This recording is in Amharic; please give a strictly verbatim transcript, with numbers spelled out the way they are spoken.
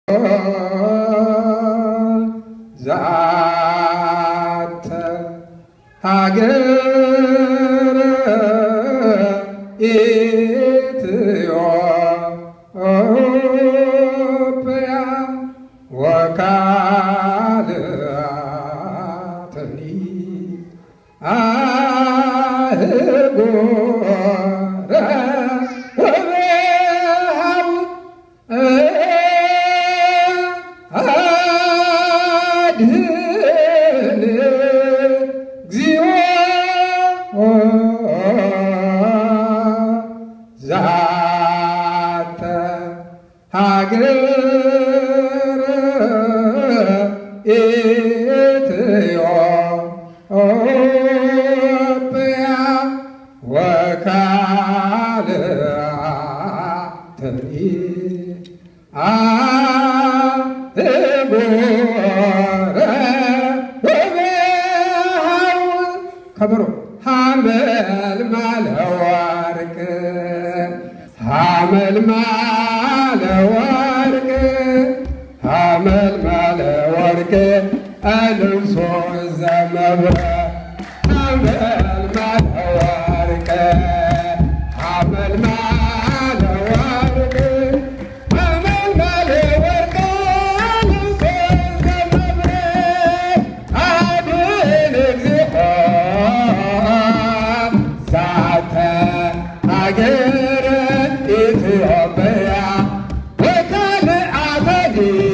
ዛተ ሀገረ ኢትዮጵያ ወካልአተኒ አህጉረ ወበሃው አድኅን እግዚኦ ዛተ ሀገረ ኢትዮጵያ ወካልአተኒ አህጉረ ወበሃው ከበሮ ሐመልማለ ወርቅ ሐመልማለ ወርቅ ሐመልማለ ወርቅ አልብሶ ዘመብረ ሐመልማለ ወርቅ ሐመልማለ ወርቅ ሐመልማለ ወርቅ አልብሶ ዘመብረ አድኅን እግዚኦ ዛተ ሀገረ ኢትዮጵያ ወካልአተኒ